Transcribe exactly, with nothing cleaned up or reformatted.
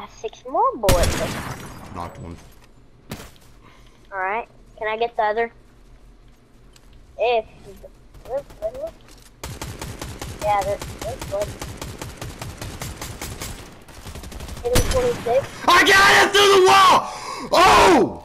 got six more bullets. Knocked one. Alright, can I get the other? If look, look, look. Yeah, this this good. Hit him twenty-six. I got it through the wall! Oh!